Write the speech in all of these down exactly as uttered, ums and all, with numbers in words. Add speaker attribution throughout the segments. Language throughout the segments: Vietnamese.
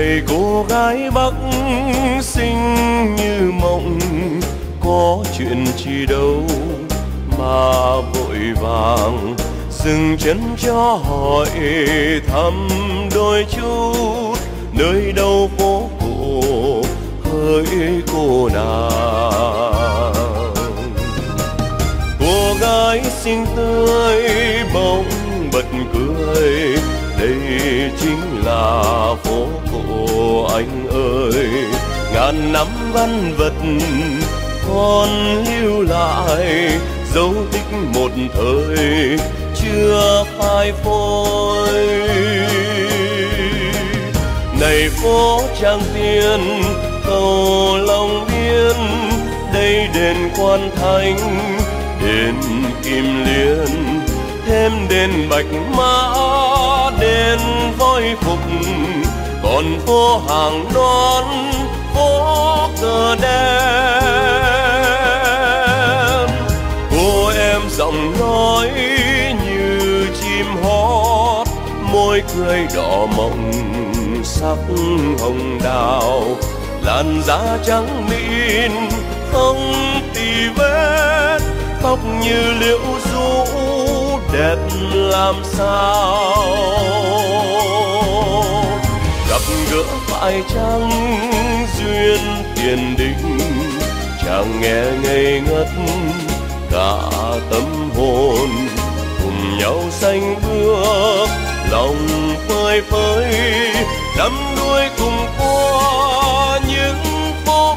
Speaker 1: này cô gái Bắc xinh như mộng, có chuyện chi đâu mà vội vàng dừng chân cho hỏi thăm đôi chút, nơi đâu phố cổ hỡi cô nàng. Cô gái xinh tươi bỗng bật cười, đây chính là phố cổ anh ơi. Ngàn năm văn vật còn lưu lại, dấu tích một thời chưa phai phôi. Này phố Tràng Tiền cầu Long Biên, đây đền Quan Thánh đền Kim Liên, thêm đền Bạch Mã đền Voi Phục, còn phố Hàng Đón phố Cờ Đen. Cô em giọng nói như chim hót, môi cười đỏ mộng sắc hồng đào, làn da trắng mịn không tì vết, tóc như liễu rũ đẹp làm sao. Gặp gỡ phải chăng duyên tiền định, chàng nghe ngây ngất cả tâm hồn, cùng nhau xanh bước lòng phơi phới, đắm đuối cùng qua những phố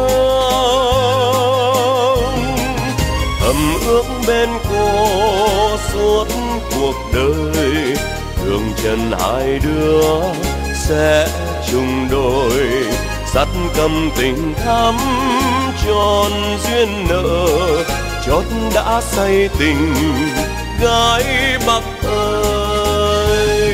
Speaker 1: phường. Thầm ước bên cô suốt cuộc đời, đường chân hai đứa sẽ chung đôi, sắt cầm tình thắm tròn duyên nợ, chót đã say tình gái Bắc ơi.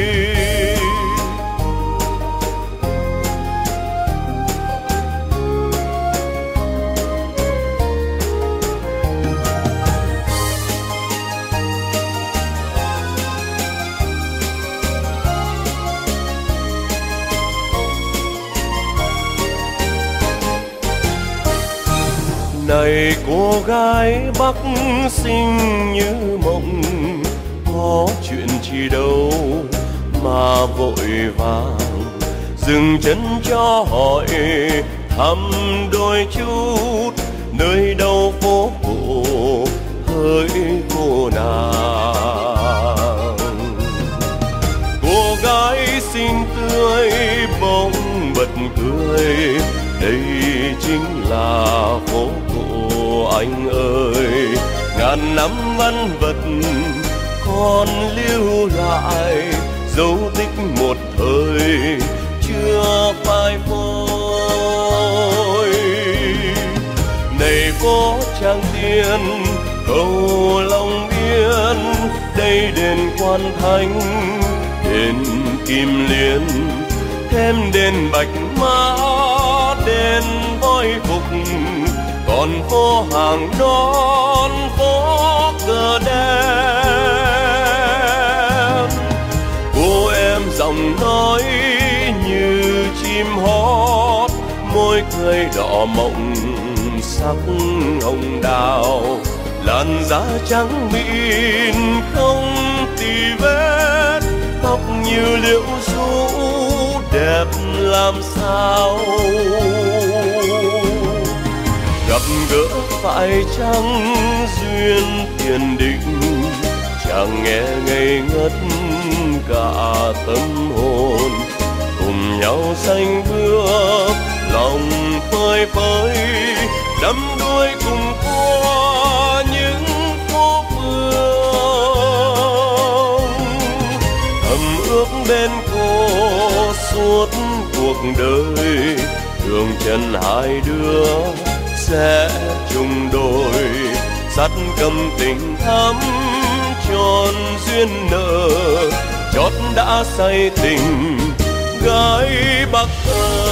Speaker 1: Này cô gái Bắc xinh như mộng, có chuyện chi đâu mà vội vàng dừng chân cho hỏi thăm đôi chút, nơi đâu phố cổ hỡi cô nàng. Cô gái xinh tươi bỗng bật cười, đây chính là phố cổ anh ơi. Ngàn năm văn vật còn lưu lại, dấu tích một thời chưa phai phôi. Này phố Tràng Tiền cầu Long Biên, đây đền Quan Thánh đền Kim Liên, thêm đền Bạch Mã đền Voi Phục, còn phố Hàng Đón phố Cờ Đen. Cô em giọng nói như chim hót, môi cười đỏ mộng sắc hồng đào, làn da trắng mịn không tì vết, tóc như liễu rũ đẹp làm sao. Gặp gỡ phải chăng duyên tiền định, chàng nghe ngây ngất cả tâm hồn, cùng nhau xanh bước lòng phơi phới, đắm đuối cùng qua những phố phường. Thầm ước bên cô suốt cuộc đời, đường chân hai đứa sẽ chung đôi, sắt cầm tình thắm tròn duyên nợ, chót đã say tình gái Bắc ơi.